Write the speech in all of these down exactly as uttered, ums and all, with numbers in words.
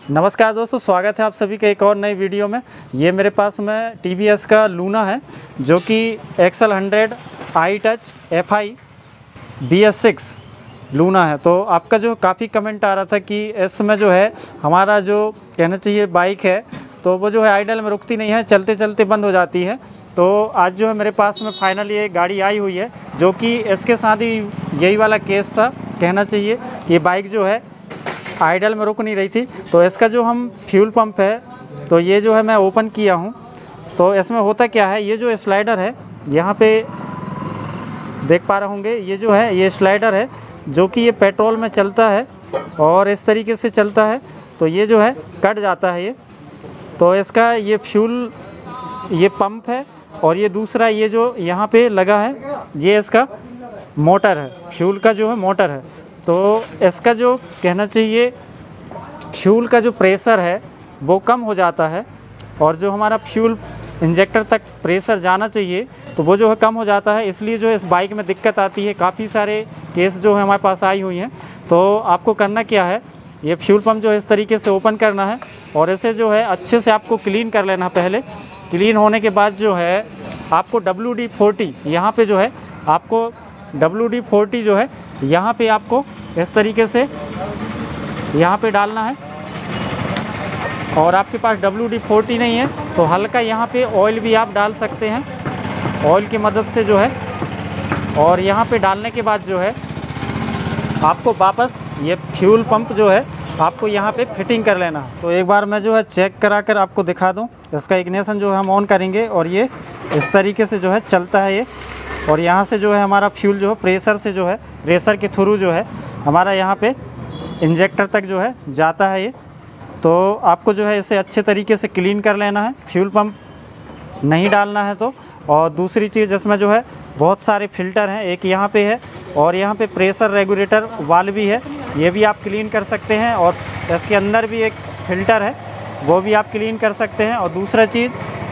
नमस्कार दोस्तों, स्वागत है आप सभी के एक और नई वीडियो में। ये मेरे पास में टी वी एस का लूना है जो कि XL hundred I touch F I B S six Luna है। तो आपका जो काफ़ी कमेंट आ रहा था कि इसमें जो है हमारा जो कहना चाहिए बाइक है तो वो जो है आइडल में रुकती नहीं है, चलते चलते बंद हो जाती है। तो आज जो है मेरे पास में फाइनली एक गाड़ी आई हुई है जो कि इसके साथ ही यही वाला केस था, कहना चाहिए कि बाइक जो है आइडल में रुक नहीं रही थी। तो इसका जो हम फ्यूल पंप है तो ये जो है मैं ओपन किया हूँ। तो इसमें होता क्या है, ये जो स्लाइडर है यहाँ पे देख पा रहे होंगे, ये जो है ये स्लाइडर है जो कि ये पेट्रोल में चलता है और इस तरीके से चलता है। तो ये जो है कट जाता है ये। तो इसका ये फ्यूल ये पंप है और ये दूसरा ये जो यहाँ पे लगा है ये इसका मोटर है, फ्यूल का जो है मोटर है। तो इसका जो कहना चाहिए फ्यूल का जो प्रेशर है वो कम हो जाता है और जो हमारा फ्यूल इंजेक्टर तक प्रेशर जाना चाहिए तो वो जो है कम हो जाता है। इसलिए जो इस बाइक में दिक्कत आती है। काफ़ी सारे केस जो है हमारे पास आई हुई हैं। तो आपको करना क्या है, ये फ्यूल पंप जो है इस तरीके से ओपन करना है और इसे जो है अच्छे से आपको क्लीन कर लेना। पहले क्लीन होने के बाद जो है आपको डब्ल्यू डी फोर्टी यहाँ पर जो है आपको डब्ल्यू डी फोर्टी जो है यहाँ पे आपको इस तरीके से यहाँ पे डालना है। और आपके पास डब्ल्यू डी फोर्टी नहीं है तो हल्का यहाँ पे ऑयल भी आप डाल सकते हैं, ऑयल की मदद से जो है। और यहाँ पे डालने के बाद जो है आपको वापस ये फ्यूल पंप जो है आपको यहाँ पे फिटिंग कर लेना है। तो एक बार मैं जो है चेक करा कर आपको दिखा दूँ। इसका इग्निशन जो है हम ऑन करेंगे और ये इस तरीके से जो है चलता है ये। और यहाँ से जो है हमारा फ्यूल जो है प्रेशर से जो है प्रेशर के थ्रू जो है हमारा यहाँ पे इंजेक्टर तक जो है जाता है ये। तो आपको जो है इसे अच्छे तरीके से क्लीन कर लेना है, फ्यूल पंप नहीं डालना है तो। और दूसरी चीज़ इसमें जो है बहुत सारे फ़िल्टर हैं, एक यहाँ पे है और यहाँ पे प्रेशर रेगुलेटर वाल्व भी है, ये भी आप क्लीन कर सकते हैं। और इसके अंदर भी एक फ़िल्टर है वो भी आप क्लीन कर सकते हैं। और दूसरा चीज़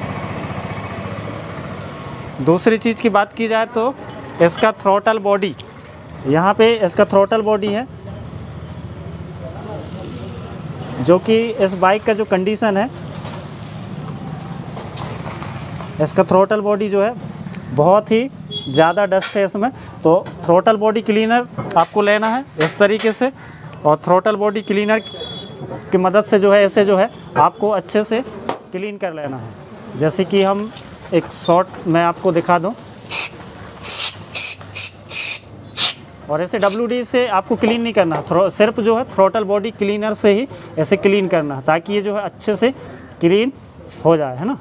दूसरी चीज़ की बात की जाए तो इसका थ्रोटल बॉडी, यहाँ पे इसका थ्रोटल बॉडी है जो कि इस बाइक का जो कंडीशन है, इसका थ्रोटल बॉडी जो है बहुत ही ज़्यादा डस्ट है इसमें। तो थ्रोटल बॉडी क्लीनर आपको लेना है इस तरीके से और थ्रोटल बॉडी क्लीनर की मदद से जो है इसे जो है आपको अच्छे से क्लीन कर लेना है। जैसे कि हम एक शॉट मैं आपको दिखा दूं और ऐसे डब्ल्यू डी से आपको क्लीन नहीं करना, सिर्फ जो है थ्रोटल बॉडी क्लीनर से ही ऐसे क्लीन करना ताकि ये जो है अच्छे से क्लीन हो जाए, है ना।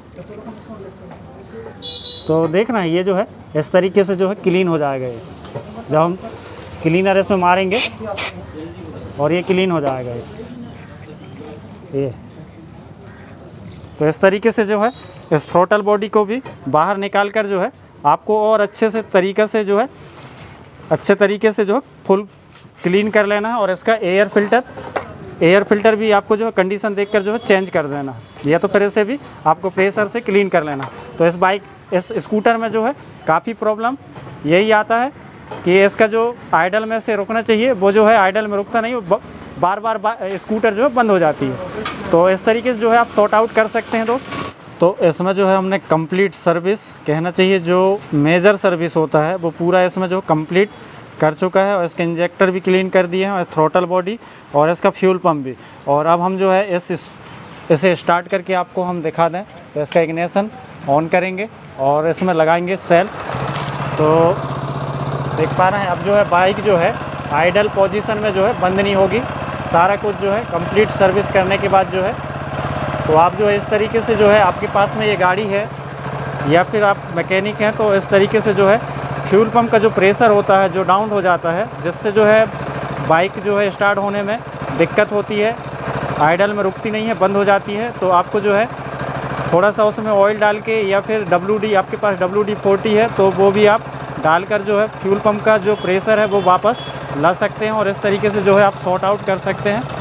तो देखना ये जो है इस तरीके से जो है क्लीन हो जाएगा ये। जब हम क्लीनर इसमें मारेंगे और ये क्लीन हो जाएगा ये ये तो इस तरीके से जो है इस थ्रोटल बॉडी को भी बाहर निकाल कर जो है आपको और अच्छे से तरीक़े से जो है अच्छे तरीके से जो है फुल क्लीन कर लेना है। और इसका एयर फ़िल्टर एयर फ़िल्टर भी आपको जो है कंडीशन देखकर जो है चेंज कर देना है, या तो फिर इसे भी आपको प्रेशर से क्लीन कर लेना। तो इस बाइक इस स्कूटर में जो है काफ़ी प्रॉब्लम यही आता है कि इसका जो आइडल में से रुकना चाहिए वो जो है आइडल में रुकता नहीं, वो बार बार बा, स्कूटर जो है बंद हो जाती है। तो इस तरीके से जो है आप सॉर्ट आउट कर सकते हैं दोस्त। तो इसमें जो है हमने कंप्लीट सर्विस, कहना चाहिए जो मेजर सर्विस होता है वो पूरा इसमें जो कंप्लीट कर चुका है। और इसके इंजेक्टर भी क्लीन कर दिए हैं और थ्रोटल बॉडी और इसका फ्यूल पंप भी। और अब हम जो है इस, इस इसे स्टार्ट करके आपको हम दिखा दें तो इसका इग्निशन ऑन करेंगे और इसमें लगाएंगे सेल। तो देख पा रहे हैं अब जो है बाइक जो है आइडल पोजीशन में जो है बंद नहीं होगी। सारा कुछ जो है कंप्लीट सर्विस करने के बाद जो है तो आप जो है इस तरीके से जो है आपके पास में ये गाड़ी है या फिर आप मैकेनिक हैं तो इस तरीके से जो है फ्यूल पंप का जो प्रेशर होता है जो डाउन हो जाता है, जिससे जो है बाइक जो है स्टार्ट होने में दिक्कत होती है, आइडल में रुकती नहीं है, बंद हो जाती है। तो आपको जो है थोड़ा सा उसमें ऑयल डाल के या फिर डब्ल्यू डी, आपके पास डब्ल्यू डी फोर्टी है तो वो भी आप डालकर जो है फ्यूल पंप का जो प्रेशर है वो वापस ला सकते हैं और इस तरीके से जो है आप सॉर्ट आउट कर सकते हैं।